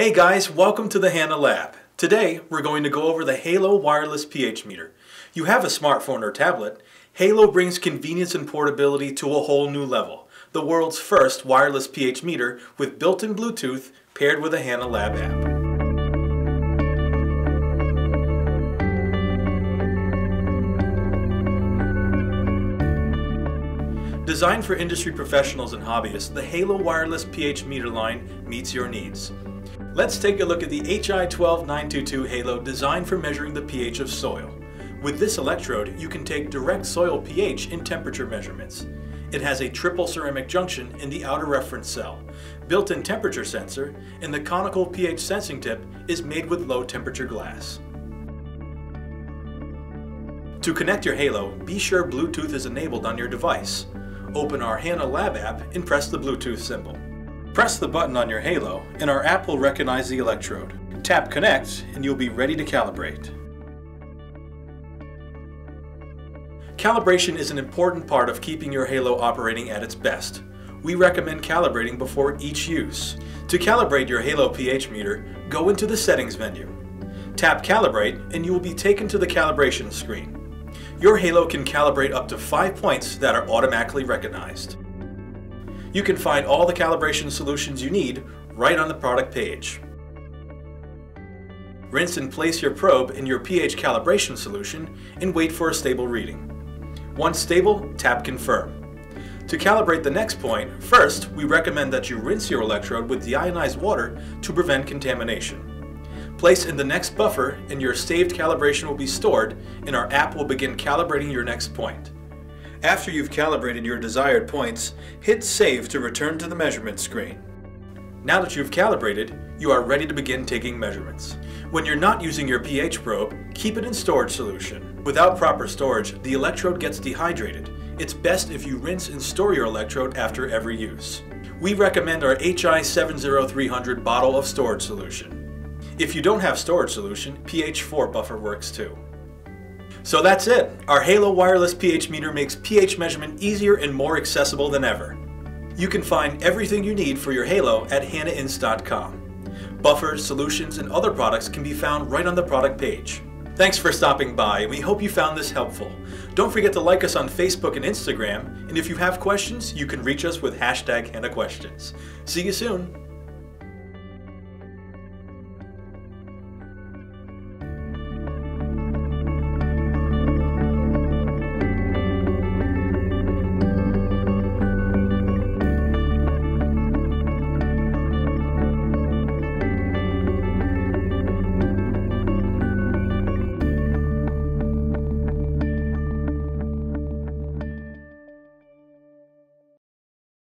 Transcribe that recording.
Hey guys, welcome to the Hanna Lab. Today we're going to go over the Halo wireless pH meter. You have a smartphone or tablet. Halo brings convenience and portability to a whole new level. The world's first wireless pH meter with built-in Bluetooth paired with a Hanna Lab app. Designed for industry professionals and hobbyists, the Halo wireless pH meter line meets your needs. Let's take a look at the HI12922 Halo designed for measuring the pH of soil. With this electrode, you can take direct soil pH and temperature measurements. It has a triple ceramic junction in the outer reference cell, built-in temperature sensor, and the conical pH sensing tip is made with low temperature glass. To connect your Halo, be sure Bluetooth is enabled on your device. Open our Hanna Lab app and press the Bluetooth symbol. Press the button on your Halo and our app will recognize the electrode. Tap Connect and you'll be ready to calibrate. Calibration is an important part of keeping your Halo operating at its best. We recommend calibrating before each use. To calibrate your Halo pH meter, go into the Settings menu. Tap Calibrate and you will be taken to the calibration screen. Your Halo can calibrate up to 5 points that are automatically recognized. You can find all the calibration solutions you need right on the product page. Rinse and place your probe in your pH calibration solution and wait for a stable reading. Once stable, tap Confirm. To calibrate the next point, first we recommend that you rinse your electrode with deionized water to prevent contamination. Place in the next buffer and your saved calibration will be stored and our app will begin calibrating your next point. After you've calibrated your desired points, hit Save to return to the measurement screen. Now that you've calibrated, you are ready to begin taking measurements. When you're not using your pH probe, keep it in storage solution. Without proper storage, the electrode gets dehydrated. It's best if you rinse and store your electrode after every use. We recommend our HI12922 bottle of storage solution. If you don't have storage solution, pH 4 buffer works too. So that's it! Our Halo wireless pH meter makes pH measurement easier and more accessible than ever. You can find everything you need for your Halo at hannainst.com. Buffers, solutions, and other products can be found right on the product page. Thanks for stopping by, and we hope you found this helpful. Don't forget to like us on Facebook and Instagram, and if you have questions, you can reach us with #HannaQuestions. See you soon!